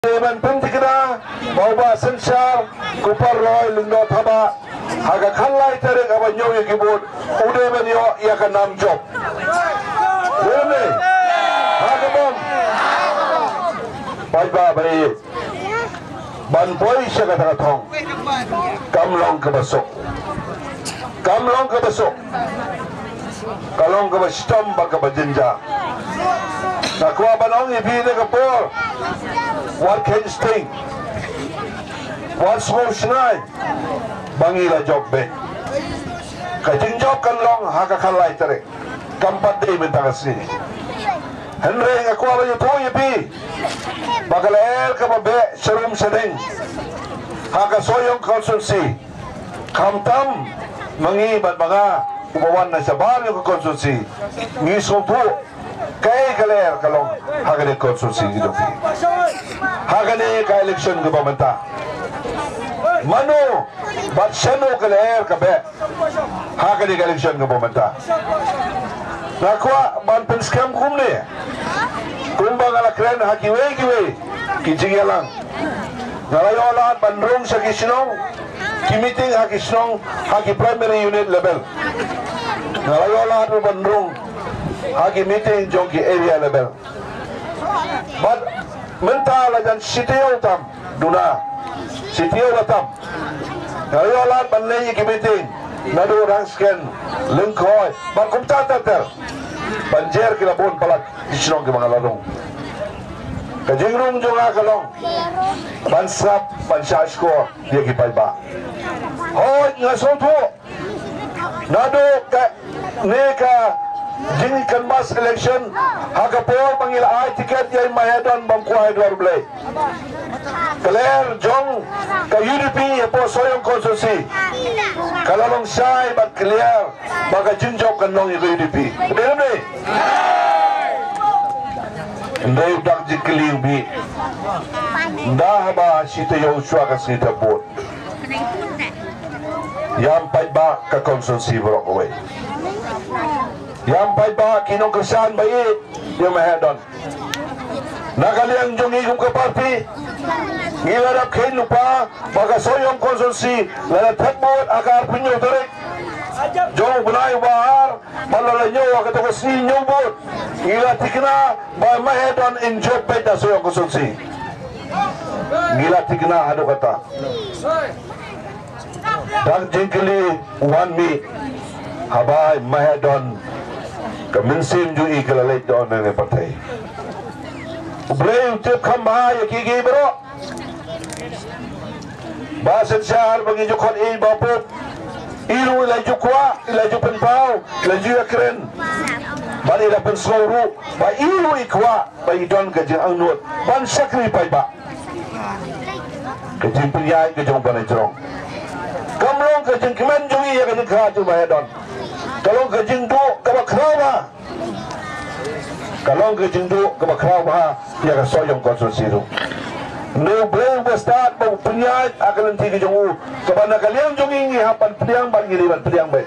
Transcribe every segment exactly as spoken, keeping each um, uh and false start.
Dewan pentikna bawa sensar kupar roy lindo thaba haga khalai tere aba nyoy kibut ude banyo ya ka nam job dene haga bom bai ba bai ban boy shaga ta thong kamlong ka basok kamlong ka basok kalong ka bastom ba ka bajinja nakwa banong ibi ne ka por what can sting what small shnai bangila job be kajing job kan long haka khalai tare kampat dei mentagasi henre ngakwa ba yuto yipi bagaler ka be sharum sedeng haka soyong consultancy kamtam mangi bat baga ubawan na sa baryo ka consultancy ngisong po kay kaler kalong hagane konsulsi gitu hagane ka election ke pemerintahan mano batshano kaler kabe hagane ka election ke pemerintahan nakwa ban penskam kumne kumbang ala kren hakiwe kiwe kijigelang ngalayolan bandrung sa kisnong kimiting hakisnong haki primary unit level ngalayolan bandrung hagi meeting jongki area level but mental ajan sitio tam duna sitio latam ngayolan banlay ki meeting nadu rangsken lengkoy ban kumta tater banjer kila bon palat isnong ki mga ladong kajingrung jonga kalong bansap bansasko dia ki paiba hoy ngasoto nadu ka neka jing kan mas election hagapor pangila ay tiket yay mahedon bangkuhay dwar blay kaler jong ka U D P po soyong konsulsi kalalong siyay bat clear baga jinjok kanong ito U D P hindi naman eh hindi udak jikiliw bi ndahaba sito yung uswa kasita po yampay ba ka konsulsi bro kaway yang pai ba kinong kesan bayi dia mahedon nakaliang jongi kum ke parti ngilarap kain lupa baga soyong konsulsi lala tekbot akar punyo tarik jong bunai bahar malalanyo akatoko si nyobot ngila tikna ba mahedon injob beda soyong konsulsi ngila tikna ado kata dan jengkeli one me habai mahedon kemensim ju ikalalay doon ng patay ublay utip kamba yakigi bro basit siya bagi jukon i bapot ilu ilay jukwa ilay jupenpaw ilay juyakren bani dapen sluru ba ilu ikwa ba idon kajing ang nuot ban sakri pay ba kajing pinyay kajing banay jrong kamlong kajing kimen jungi yakajing kajing mahedon kalau kajing do kabakrawa kalau kajing do kabakrawa ya ka soyong konsulsi do no blame start bang penyat akan nanti kajing u kabana kalian jong ingi hapan pediang ban giliban pediang baik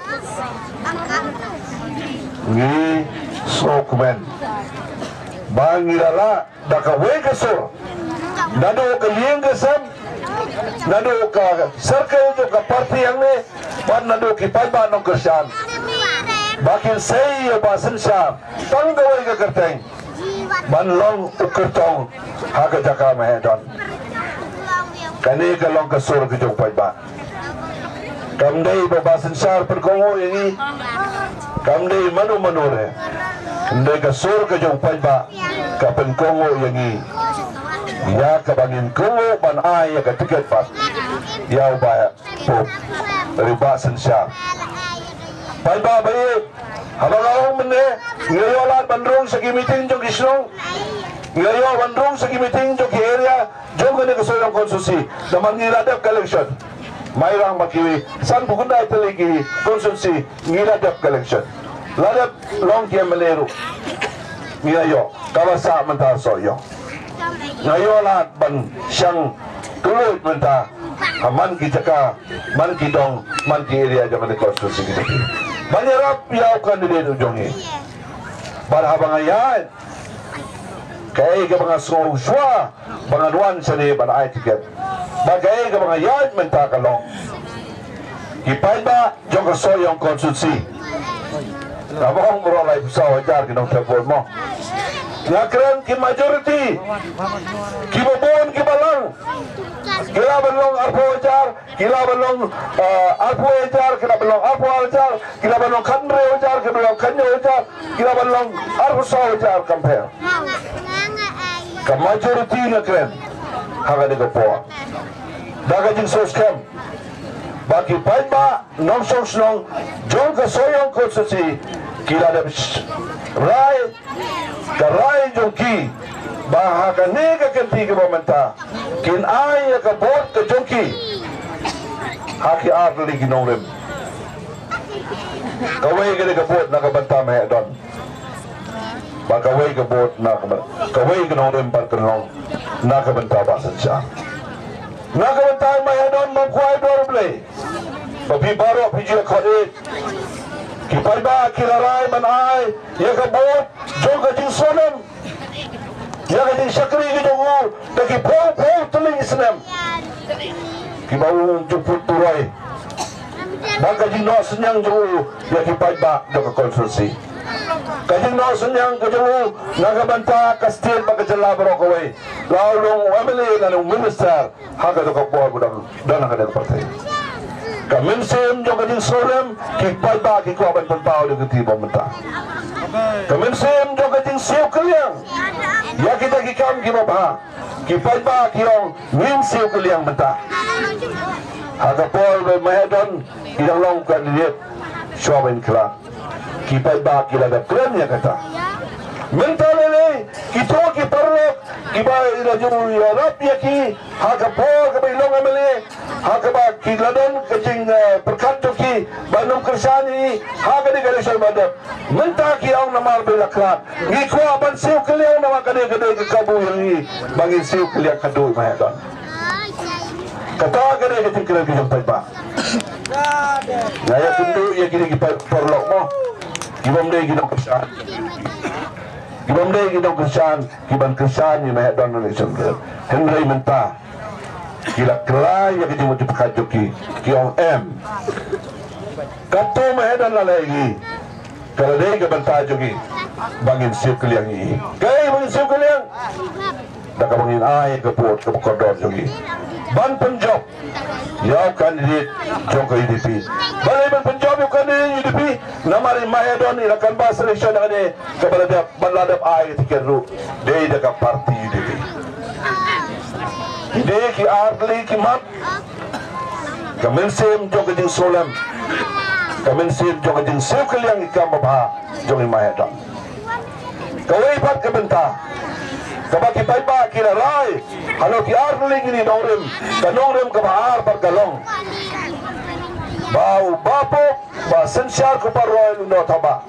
ngi sokmen bangirala daka we kasur nado ka yeng kasam nado ka circle jo ka parti yang ne ban nado ki paiba nong kersan bakin say basen syam tang gawai ka kerteng ban long ukertong haga jaka mahedon kani ka long kasur ke jong paiba kamdei babasen syar perkongo ini kamdei manu manure ndai kasur ke jong paiba ka penkongo yangi ya kabangin kongo ban ay ka tiket pat yaw ba po ribasen syar bai ba bai habang awang mene ngayolan bandrong sa meeting jong kisnong ngayo bandrong sa meeting jong area jong kani kasoyong konsulsi daman ngiladap collection mayrang makiwi san bukunda italigi konsulsi ngiladap collection ladap long kia meleru ngayo kawasa mental soyo ngayolan ban siyang tuloy menta man ki jaka man ki dong man ki area jaman konsulsi gitu banyarap yaw kandidat ujungnya barhabang ayan kaya ke mga sungguh shua banganuan sini banai tiket bagai ke mga yard menta kalong kipai ba jong kasoyong konstitusi kabong merolai pesawat jar kinong telepon mo ngakren ki majority ki bobon ki balang kila belong arpo jar kila belong arpo jar kila belong arpo jar kila belong kandre jar kila belong kanyo jar kila belong arpo saw jar compare ka majority ngakren haga de po daga jing soskem bagi pain ba nong sos nong jong kasoyong konstitusi kila de rai karai jongki bahaga nega kenti ke momenta kin ai ka bot ke jongki haki arli ginorem kawai ke ke bot na ka banta me don ba kawai ke bot na ka kawai ginorem par kenong na ka banta ba sancha na ka banta me don mo kwai dor ble babi baro piji ko e kipai ba kilarai manai ya ka bot joga jing sonem ya ka jing sakri ki jogu taki pau pau teling isnem ki bau juput turai baka jing no senyang jogu ya kipai ba joga konstruksi ka jing no senyang ka jogu naga banta ka stil baka jala baro ko we laulung wamele na minister haga do ka po budang dana ka de partai kamen sem jo kading solem ki pai ba ki ko ban pau de ti bom ta kamen sem jo kading siu kaliang ya kita ki kam ki ba ki pai ba ki ong nim siu kaliang menta aga pol be mahedon idang long kandidat shoben kla ki pai ba ki la da kren ya kata menta lele ki to ki parlok ki ba ila juru ya rap ya ki aga pol ka bilong amele haka ba kiladon kajing perkat ki banum kersani haka di galesal badap menta ki ang namar belaklat ngi ko aban siu kaliang nama kade kade ke kabu yang ni bagi siu kaliang kadoi mahadon kata kade ke tingkran ki jumpai ba ngaya tundu ya kini ki perlok mo kibom de ki dong kersan kibom de ki dong kersan kiban kersan ni mahadon ni sumber henry menta kila kelai yang kita wujud kajuki kiong M kato mahedan lalagi kalau dia ke bantah juki bangin siu keliang ini kaya bangin siu keliang dah ka bangin ay ke put ke kodor juki ban penjob yau kandidat jong ke U D P balai ban penjob yau kandidat U D P namari mahedon ilakan bahas selection dengan dia kepada baladap ay ketika ru dia dekat parti U D P dia ki arli ki mat kamen sem joga jing solam kamen sem joga jing sew kaliang ikam ba jogi mahedon kawai pat ke benta kabaki pai ba ki rai halo ki arli ni nongrim ka nongrim ka bahar par galong bau bapo ba sensyar ko paroi no taba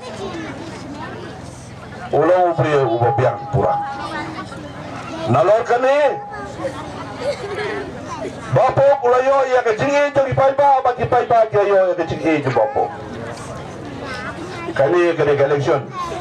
ulo priye ubo biang pura nalor kani bapo ulayo ya ke jingi jogi pai ba ba ki pai ba ki yo ya ke jingi jo bapo kani ke election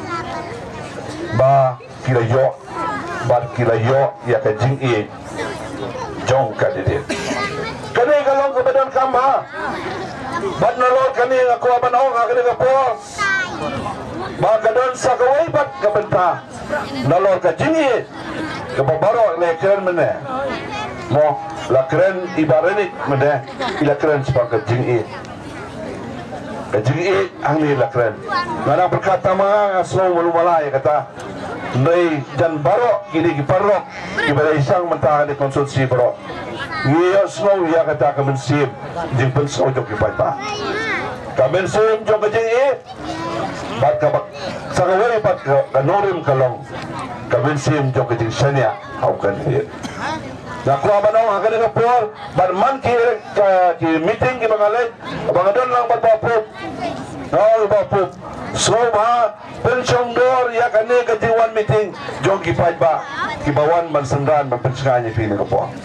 ba kilayo ba kilayo ya ke jingi jong kandidat kani kalong ke badan kamba bat nalor kani aku aban ong akene ke po ba kadon sakawai bat ke benta nalor ke jingi ke babaro le keren mene mo la keren ibarenik mede ila keren sepakat jingi ke jingi angni la keren ngana berkata ma aslo malumala ya kata nei jan baro kini ki parok ki bare isang mentahan di konsulsi baro ngiyo slow ya kata kamen sim jing penso jok ki pai kamen sim jok ke jingi bat ka bak sagawari pat ka norim kalong kamen sim jok ke jing sanya au kan hier na ko abanaw ha kada por ban man ki ki meeting ki bangalay bangadon lang bat bapo no bapo so ba pension dor ya kane ka one meeting jong ki fight ba ki bawan man sandan man penskanya pini ko po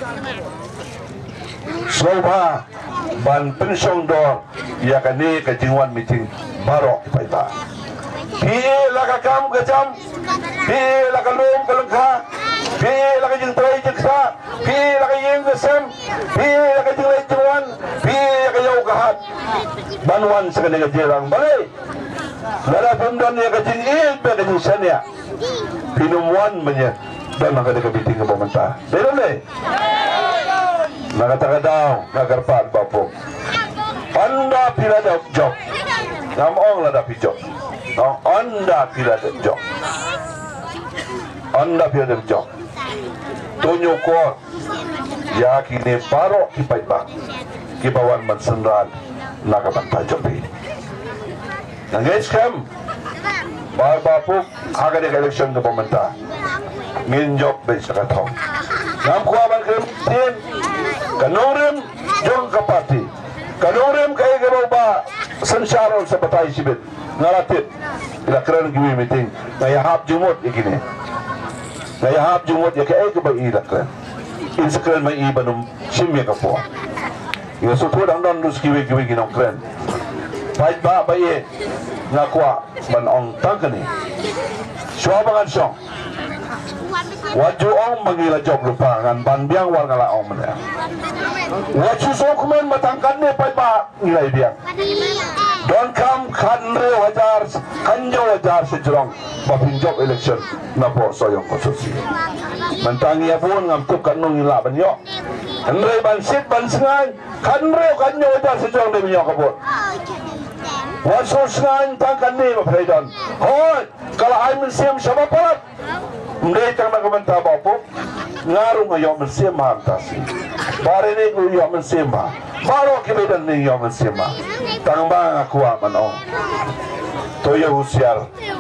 so ba ban pension dor ya kane ka one meeting baro ki fight ba Pi laka kam kecam, pi laka lom kalengka, pi laka jeng terai jengsa, pi laka yeng kesem, pi laka jeng lai jengwan, pi laka yau kahat. Banwan sekali kejerang balai. Lala pemdan yang kecil il berkecil sana. Pinumuan banyak dan maka dia kebiting ke pemerintah. Betul ni? Maka tak ada, nak kerpat bapuk. Anda pilih ada job, nam orang lah dapat job. Anda pilih ada job, anda pilih ada job. Tunjuk kuat, ya kini baru kipai bang, kipawan mensenral nak bantah job ini. Nangis kam, bar bapuk, agak ada election ke pemerintah. Min job besar kata. Nam kuaban kem tim, kanurem jong ke parti. Kanurem kaya kebau ba sensaron sebatai sibit ngalatit. Ila keren giwi meeting. Ngaya hap jumut ikini. Ngaya hap jumut ya kaya kebau ila keren. Insekeren mai ibanum simya kapua. Ila supu dang dang dus giwi giwi ginong keren. Baik ba baye ngakwa ban ong tangkani. Suabangan song. Waju ong mangila job lupa ngan ban biang war ngala ong mana. Waju sokmen matangkan ni pai ba ngilai biang. Don't come kanre wajar kanjo wajar sejrong bapin job election napo soyong konstitusi. Mentangi apun ngam tuk kanung ngila banyo. Kanre ban sit ban sengai kanre kanjo wajar sejrong de banyo kapun. Wasu sengai tangkan ni bapredon. Hoi kalau ai mensiam siapa parat. Mendai tang nak komentar bapuk ngaruh ngayo mensiam hantasi. Bare ni ku yo mensiam. Baru kebedan ni yo mensiam. Tang bang aku aman ong. Toyo usial